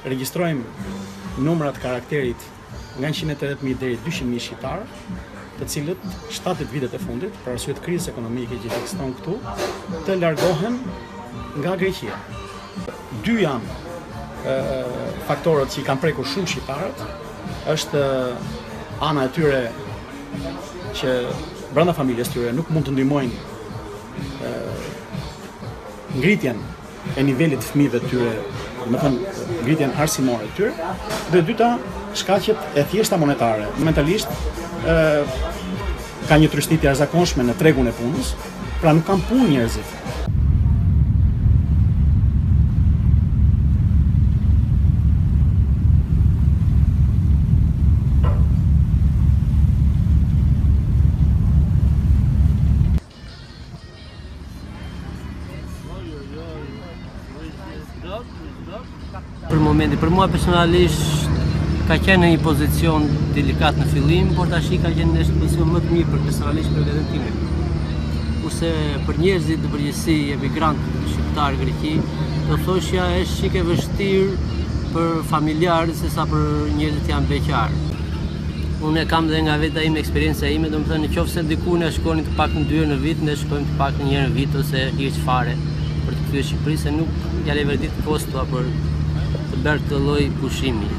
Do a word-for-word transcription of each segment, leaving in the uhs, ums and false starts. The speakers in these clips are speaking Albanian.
regjistrojmë numrat karakterit nga njëqind e tridhjetë mijë deri dyqind mijë shqiptarë, të cilët shtatëdhjetë vitet e fundit, për arsye të krizës ekonomike që ekziston këtu, të largohen nga Greqia. Dy janë e, faktorët që i kanë prekur shumë shqiptarët, është ana e tyre që brenda familjes tyre nuk mund të ndihmojnë e, ngritjen e nivelit të fëmijëve të tyre, do të thënë ngritjen arsimore të tyre, dhe dyta shkaqet e thjeshta monetare. Mentalisht ë ka një trishtitje e jashtëzakonshme në tregun e punës, pra nuk kanë punë njerëzit. Për momenti, për mua personalisht ka qenë në një pozicion delikat në fillim, por tash ka qenë në një pozicion më të mirë për personalisht për veten time. Kurse për njerëzit në përgjithësi emigrantë shqiptar në Greqi, do thoshja është çike vështirë për familjarët sesa për njerëzit janë beqar. Unë e kam dhe nga veta ime, eksperjenca ime, do më thënë nëse diku ne shkonin të paktën dy herë në vit, ne shkojmë të paktën një herë në vit ose hiç fare për të kthyer Shqipëri, se nuk ja le vërtet kosto për të bërë këtë lloj pushimi.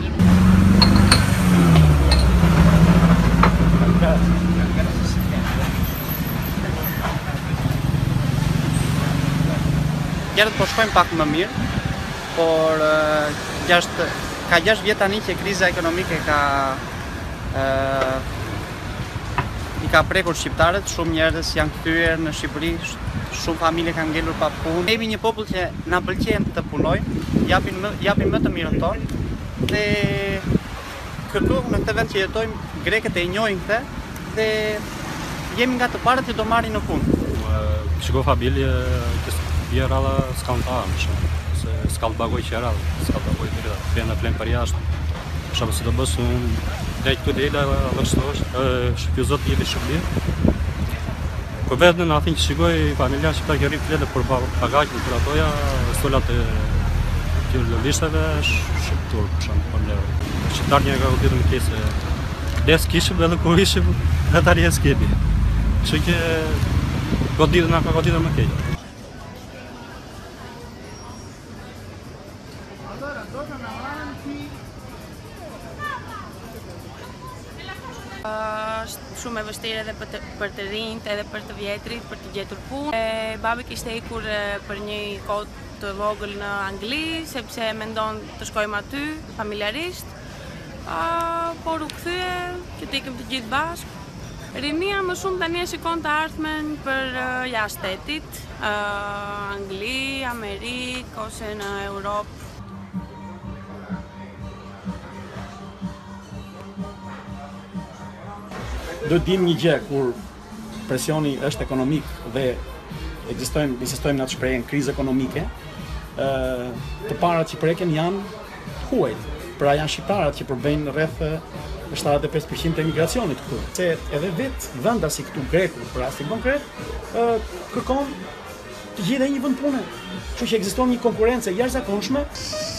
Njerëzit po shkojnë pak më mirë, por gjashtë, ka gjashtë vjet tani që kriza ekonomike ka uh, i ka prekur shqiptarët, shumë njerëz janë kthyer në Shqipëri, shumë familje kanë ngelur pa punë. Ne jemi një popull që na pëlqen të punojmë, japin më, japin më të mirën tonë dhe kërkojmë në këtë vend që jetojmë, grekët e njohin këtë dhe jemi nga të parët që do marrin në punë. Shiko familje që rralla s'kan ta, se s'kan të bagoj që rralla, s'kan të bagoj të rralla, të në plenë për jashtë. Shumë si të bësë dhe këtë dhe ila lështosh, shpjuzot jemi shumë mirë. Për vetë në athin që shikoj familja shqiptar që rrim flete për bagajnë për atoja, stolat e tjurë lëvishteve, shqiptur për shumë familjarë. Shqiptar një ka këtë më kese, des kishëm edhe kur ishëm, dhe tari e s'kemi. Që që këtë ditë nga ka këtë ditë më kejtë. Është shumë e vështirë edhe për të, për të rinjt, edhe për të vjetrit, për të gjetur punë. Babi kishte ikur për një kohë të vogël në Angli, sepse mendon të shkojmë aty familjarisht, uh, por u kthye që të ikëm të gjithë bashkë. Rinia më shumë tani e shikon të ardhmen për uh, jashtë shtetit, uh, Angli, Amerikë ose në Europë. Do të dim një gjë, kur presioni është ekonomik dhe ekzistojmë, insistojmë në atë shprehjen krizë ekonomike, ë të parat që preken janë huajt. Pra janë shqiptarët që përbëjnë rreth shtatëdhjetë e pesë përqind të emigracionit këtu. Se edhe vetë venda si këtu Greku, për rastin konkret, ë kërkon të gjejë një vend pune. Kështu që ekziston një konkurrencë jashtëzakonshme.